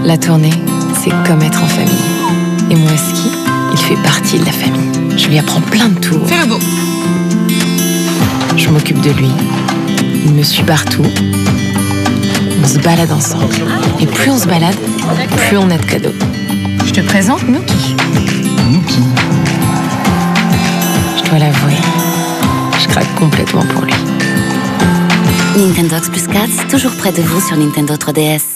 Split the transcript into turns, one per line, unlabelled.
La tournée, c'est comme être en famille. Et mon husky, il fait partie de la famille. Je lui apprends plein de tours.
Fais le beau.
Je m'occupe de lui. Il me suit partout. On se balade ensemble. Et plus on se balade, plus on a de cadeaux.
Je te présente Nookie.
Nookie.
Je dois l'avouer, je craque complètement pour lui.
Nintendox plus 4, toujours près de vous sur Nintendo 3DS.